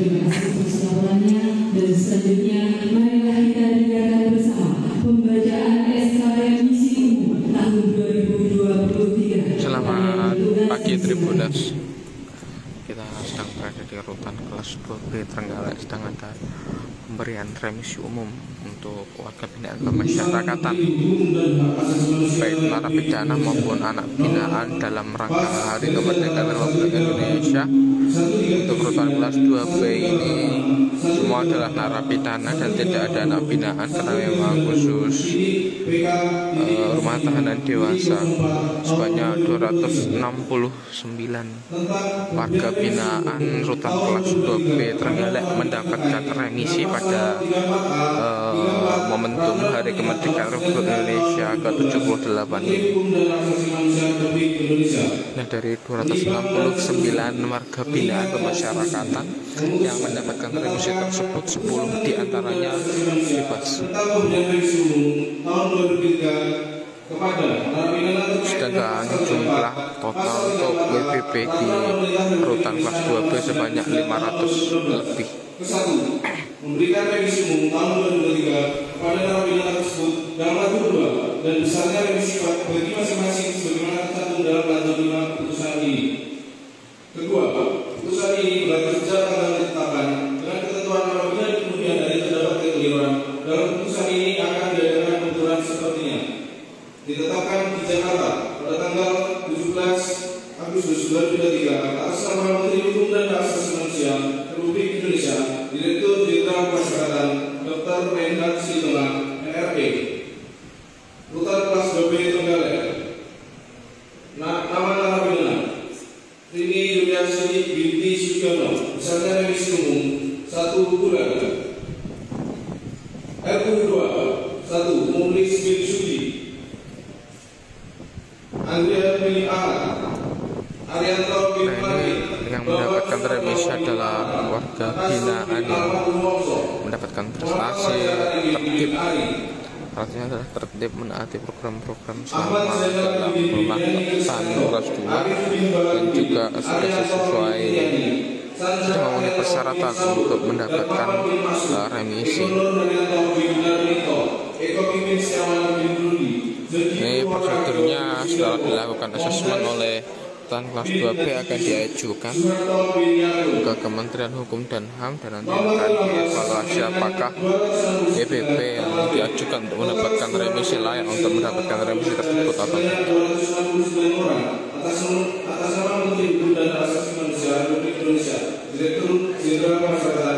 terima kasih atas laporannya. Dan selanjutnya, marilah kita dengarkan bersama pembacaan SK Remisi Umum tahun 2023. Selamat pagi Tribuners. Kita sedang berada di rutan kelas 2B Trenggalek, sedang ada pemberian remisi umum untuk warga binaan pemasyarakatan, baik narapidana maupun anak binaan dalam rangka Hari Kemerdekaan Republik Indonesia. Untuk rutan kelas 2B ini semua adalah narapidana dan tidak ada anak binaan karena memang khusus rumah tahanan dewasa. Sebanyak 269 warga binaan rutan kelas 2B Trenggalek mendapatkan remisi pada momentum Hari Kemerdekaan Republik Indonesia ke-78 ini. Nah, dari 269 warga binaan pemasyarakatan yang mendapatkan remisi tersebut, 10 diantaranya bebas. Sedangkan jumlah total untuk WBB di rutan kelas 2B sebanyak 500 lebih. Memberikan remisi umum tahun 2023 kepada narapidana tersebut dalam lantai 2 dan besarnya remisi bagi masing-masing sebagaimana tercantum dalam lantai 5 putusan ini. Kedua, putusan ini berlaku sejak tanggal ditetapkan dengan ketentuan apabila di kemudian hari terdapat kekeliruan dalam putusan ini akan diadakan pengaturan sepertinya. Ditetapkan di Jakarta pada tanggal 17 Agustus 2023 atas nama Menteri Hukum dan Hak Asasi Manusia Republik Indonesia, Direktur Jenderal Pemasyarakatan Dr. Menhan Sitonga, MRP. Rutan kelas 2B Trenggalek. Nama narapidana Rini Yuliansini binti Sugiono, besarnya remisi umum 1 bulan. RU 2 1 Mulis bin Sudi, Andrea bin Ahad, Arianto bin Mari. Yang mendapatkan remisi adalah warga binaan yang mendapatkan prestasi tertib, artinya adalah tertib menaati program-program selama dalam melakukan kelas 2 dan juga sudah sesuai sudah memenuhi persyaratan untuk mendapatkan remisi. Ini prosedurnya setelah dilakukan asesmen oleh rutan kelas 2B akan diajukan ke Kementerian Hukum dan HAM dan nanti akan dievaluasi apakah WBB yang diajukan untuk mendapatkan remisi layak untuk mendapatkan remisi tersebut atau tidak. Atas nama Menteri Hukum dan Hak Asasi Manusia Republik Indonesia, Direktur Jenderal Pemasyarakatan